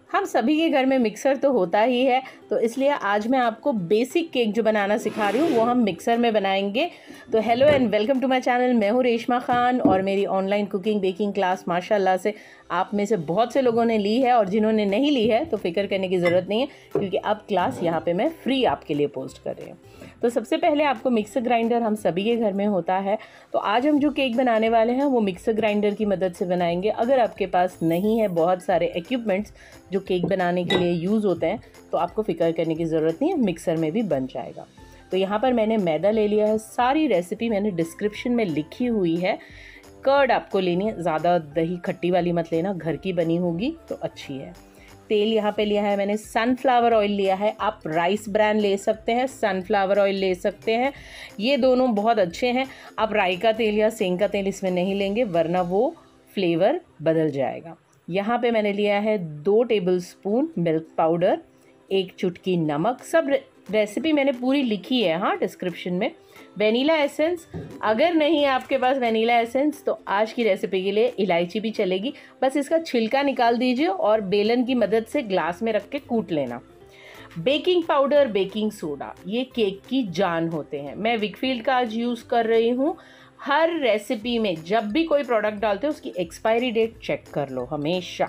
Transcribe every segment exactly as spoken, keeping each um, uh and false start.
हम सभी के घर में मिक्सर तो होता ही है, तो इसलिए आज मैं आपको बेसिक केक जो बनाना सिखा रही हूँ वो हम मिक्सर में बनाएंगे। तो hello and welcome to my channel. मैं हूँ रेशमा खान और मेरी ऑनलाइन कुकिंग बेकिंग क्लास माशाल्लाह से आप में से बहुत से लोगों ने ली है, और जिन्होंने नहीं ली है तो फिक्र करने की ज़रूरत नहीं है, क्योंकि अब क्लास यहाँ पे मैं फ्री आपके लिए पोस्ट कर रही हूँ। तो सबसे पहले आपको मिक्सर ग्राइंडर हम सभी के घर में होता है, तो आज हम जो केक बनाने वाले हैं वो मिक्सर ग्राइंडर की मदद से बनाएंगे। अगर आपके पास नहीं है बहुत सारे इक्विपमेंट्स जो केक बनाने के लिए यूज़ होते हैं तो आपको फिक्र करने की ज़रूरत नहीं है, मिक्सर में भी बन जाएगा। तो यहाँ पर मैंने मैदा ले लिया है। सारी रेसिपी मैंने डिस्क्रिप्शन में लिखी हुई है। कर्ड आपको लेनी है, ज़्यादा दही खट्टी वाली मत लेना, घर की बनी होगी तो अच्छी है। तेल यहाँ पे लिया है मैंने, सनफ्लावर ऑयल लिया है। आप राइस ब्रांड ले सकते हैं, सनफ्लावर ऑयल ले सकते हैं, ये दोनों बहुत अच्छे हैं। आप राई का तेल या सेंग का तेल इसमें नहीं लेंगे, वरना वो फ्लेवर बदल जाएगा। यहाँ पे मैंने लिया है दो टेबलस्पून मिल्क पाउडर, एक चुटकी नमक। सब रेसिपी मैंने पूरी लिखी है हाँ डिस्क्रिप्शन में। वेनीला एसेंस, अगर नहीं है आपके पास वेनीला एसेंस तो आज की रेसिपी के लिए इलायची भी चलेगी। बस इसका छिलका निकाल दीजिए और बेलन की मदद से ग्लास में रख के कूट लेना। बेकिंग पाउडर, बेकिंग सोडा, ये केक की जान होते हैं। मैं विकफील्ड का आज यूज़ कर रही हूँ। हर रेसिपी में जब भी कोई प्रोडक्ट डालते हो उसकी एक्सपायरी डेट चेक कर लो हमेशा।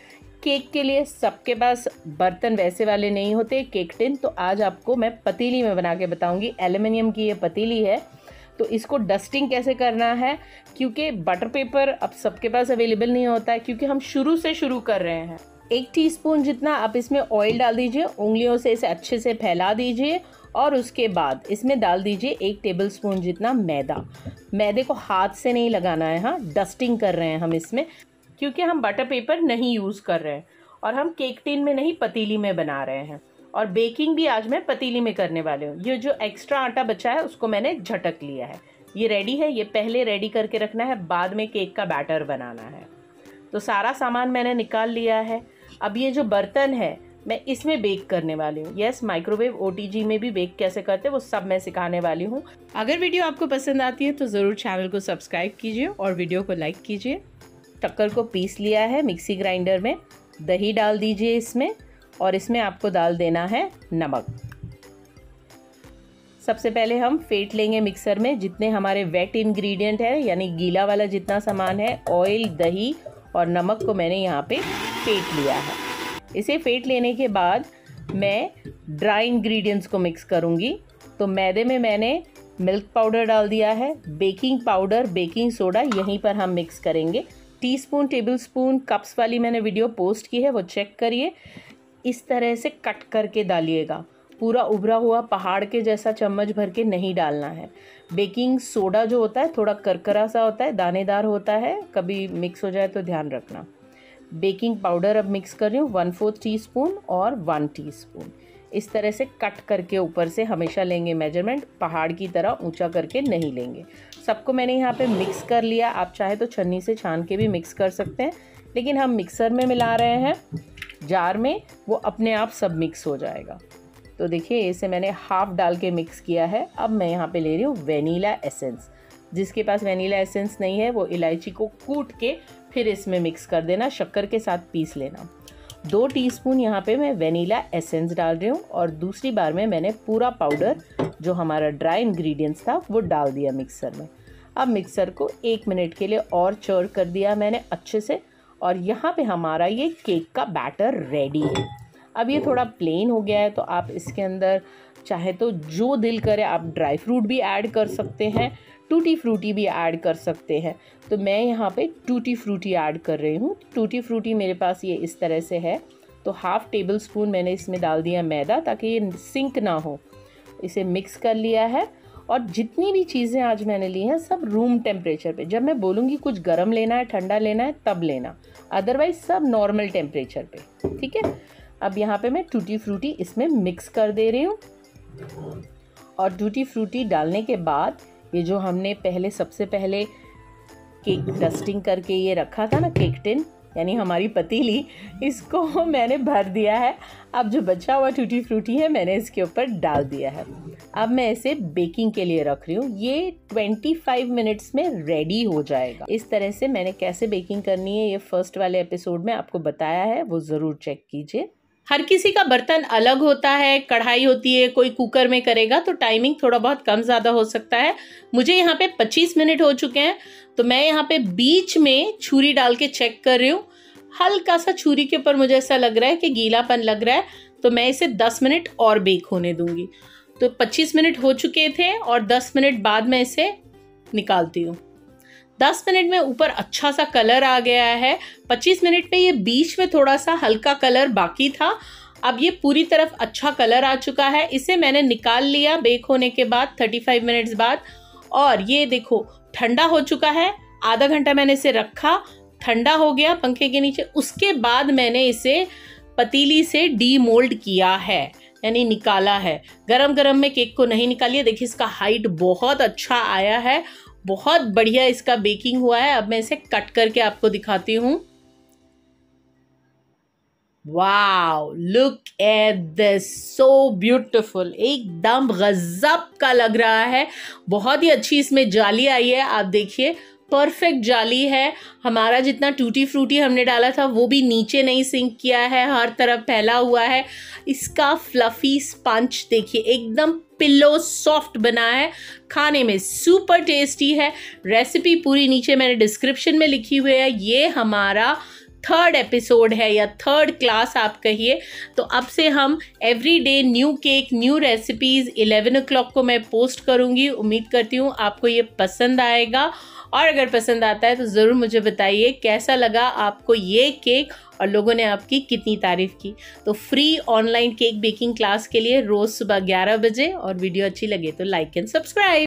केक के लिए सबके पास बर्तन वैसे वाले नहीं होते, केक टिन, तो आज आपको मैं पतीली में बना के बताऊंगी। एल्युमिनियम की ये पतीली है। तो इसको डस्टिंग कैसे करना है, क्योंकि बटर पेपर अब सबके पास अवेलेबल नहीं होता है, क्योंकि हम शुरू से शुरू कर रहे हैं। एक टीस्पून जितना आप इसमें ऑयल डाल दीजिए, उंगलियों से इसे अच्छे से फैला दीजिए और उसके बाद इसमें डाल दीजिए एक टेबलस्पून जितना मैदा। मैदे को हाथ से नहीं लगाना है हाँ, डस्टिंग कर रहे हैं हम इसमें, क्योंकि हम बटर पेपर नहीं यूज़ कर रहे हैं और हम केक टिन में नहीं पतीली में बना रहे हैं। और बेकिंग भी आज मैं पतीली में करने वाले हूँ। ये जो एक्स्ट्रा आटा बचा है उसको मैंने झटक लिया है। ये रेडी है, ये पहले रेडी करके रखना है, बाद में केक का बैटर बनाना है। तो सारा सामान मैंने निकाल लिया है। अब ये जो बर्तन है मैं इसमें बेक करने वाली हूँ। यस, माइक्रोवेव ओटीजी में भी बेक कैसे करते हैं वो सब मैं सिखाने वाली हूँ। अगर वीडियो आपको पसंद आती है तो ज़रूर चैनल को सब्सक्राइब कीजिए और वीडियो को लाइक कीजिए। शक्कर को पीस लिया है मिक्सी ग्राइंडर में, दही डाल दीजिए इसमें, और इसमें आपको डाल देना है नमक। सबसे पहले हम फेंट लेंगे मिक्सर में जितने हमारे वेट इंग्रेडिएंट है, यानी गीला वाला जितना सामान है, ऑयल, दही और नमक को मैंने यहाँ पे फेंट लिया है। इसे फेंट लेने के बाद मैं ड्राई इंग्रेडिएंट्स को मिक्स करूँगी। तो मैदे में मैंने मिल्क पाउडर डाल दिया है, बेकिंग पाउडर, बेकिंग सोडा यहीं पर हम मिक्स करेंगे। टीस्पून, टेबलस्पून, कप्स वाली मैंने वीडियो पोस्ट की है, वो चेक करिए। इस तरह से कट करके डालिएगा, पूरा उभरा हुआ पहाड़ के जैसा चम्मच भर के नहीं डालना है। बेकिंग सोडा जो होता है थोड़ा करकरा सा होता है, दानेदार होता है, कभी मिक्स हो जाए तो ध्यान रखना। बेकिंग पाउडर अब मिक्स कर रही हूँ, वन फोर्थ टी स्पून और वन टीस्पून। इस तरह से कट करके ऊपर से हमेशा लेंगे मेजरमेंट, पहाड़ की तरह ऊंचा करके नहीं लेंगे। सबको मैंने यहाँ पे मिक्स कर लिया। आप चाहे तो छन्नी से छान के भी मिक्स कर सकते हैं, लेकिन हम मिक्सर में मिला रहे हैं जार में, वो अपने आप सब मिक्स हो जाएगा। तो देखिए इसे मैंने हाफ डाल के मिक्स किया है। अब मैं यहाँ पे ले रही हूँ वेनीला एसेंस। जिसके पास वेनीला एसेंस नहीं है वो इलायची को कूट के फिर इसमें मिक्स कर देना, शक्कर के साथ पीस लेना। दो टीस्पून यहाँ पे मैं वेनीला एसेंस डाल रही हूँ और दूसरी बार में मैंने पूरा पाउडर जो हमारा ड्राई इंग्रेडिएंट्स था वो डाल दिया मिक्सर में। अब मिक्सर को एक मिनट के लिए और चर्न कर दिया मैंने अच्छे से, और यहाँ पे हमारा ये केक का बैटर रेडी है। अब ये थोड़ा प्लेन हो गया है तो आप इसके अंदर चाहे तो जो दिल करे आप ड्राई फ्रूट भी ऐड कर सकते हैं, टूटी फ्रूटी भी ऐड कर सकते हैं। तो मैं यहाँ पे टूटी फ्रूटी ऐड कर रही हूँ। टूटी फ्रूटी मेरे पास ये इस तरह से है। तो हाफ टेबल स्पून मैंने इसमें डाल दिया मैदा ताकि ये सिंक ना हो। इसे मिक्स कर लिया है, और जितनी भी चीज़ें आज मैंने ली हैं सब रूम टेम्परेचर पे। जब मैं बोलूँगी कुछ गर्म लेना है, ठंडा लेना है तब लेना, अदरवाइज सब नॉर्मल टेम्परेचर पे, ठीक है। अब यहाँ पे मैं टूटी फ्रूटी इसमें मिक्स कर दे रही हूँ, और टूटी फ्रूटी डालने के बाद ये जो हमने पहले सबसे पहले केक डस्टिंग करके ये रखा था ना केक टिन, यानी हमारी पतीली, इसको मैंने भर दिया है। अब जो बचा हुआ टूटी फ्रूटी है मैंने इसके ऊपर डाल दिया है। अब मैं इसे बेकिंग के लिए रख रही हूँ। ये पच्चीस मिनट्स में रेडी हो जाएगा। इस तरह से मैंने कैसे बेकिंग करनी है ये फर्स्ट वाले एपिसोड में आपको बताया है, वो ज़रूर चेक कीजिए। हर किसी का बर्तन अलग होता है, कढ़ाई होती है, कोई कुकर में करेगा तो टाइमिंग थोड़ा बहुत कम ज़्यादा हो सकता है। मुझे यहाँ पे पच्चीस मिनट हो चुके हैं, तो मैं यहाँ पे बीच में छुरी डाल के चेक कर रही हूँ। हल्का सा छुरी के ऊपर मुझे ऐसा लग रहा है कि गीलापन लग रहा है, तो मैं इसे दस मिनट और बेक होने दूंगी। तो पच्चीस मिनट हो चुके थे और दस मिनट बाद मैं इसे निकालती हूँ। दस मिनट में ऊपर अच्छा सा कलर आ गया है। पच्चीस मिनट में ये बीच में थोड़ा सा हल्का कलर बाकी था। अब ये पूरी तरफ अच्छा कलर आ चुका है। इसे मैंने निकाल लिया बेक होने के बाद पैंतीस मिनट्स बाद, और ये देखो ठंडा हो चुका है। आधा घंटा मैंने इसे रखा, ठंडा हो गया पंखे के नीचे। उसके बाद मैंने इसे पतीली से डीमोल्ड किया है, यानी निकाला है। गरम गरम में केक को नहीं निकालिए। देखिए इसका हाइट बहुत अच्छा आया है, बहुत बढ़िया इसका बेकिंग हुआ है। अब मैं इसे कट करके आपको दिखाती हूँ। Wow, look at this, so beautiful, एकदम गजब का लग रहा है। बहुत ही अच्छी इसमें जाली आई है, आप देखिए परफेक्ट जाली है। हमारा जितना टूटी फ्रूटी हमने डाला था वो भी नीचे नहीं सिंक किया है, हर तरफ फैला हुआ है। इसका फ्लफी स्पंज देखिए एकदम पिल्लो सॉफ्ट बना है, खाने में सुपर टेस्टी है। रेसिपी पूरी नीचे मैंने डिस्क्रिप्शन में लिखी हुई है। ये हमारा थर्ड एपिसोड है या थर्ड क्लास आप कहिए। तो अब से हम every day new cake, new recipes eleven o'clock को मैं पोस्ट करूँगी। उम्मीद करती हूँ आपको ये पसंद आएगा, और अगर पसंद आता है तो ज़रूर मुझे बताइए कैसा लगा आपको ये केक और लोगों ने आपकी कितनी तारीफ़ की। तो free online cake baking class के लिए रोज़ सुबह ग्यारह बजे, और वीडियो अच्छी लगे तो लाइक एंड सब्सक्राइब।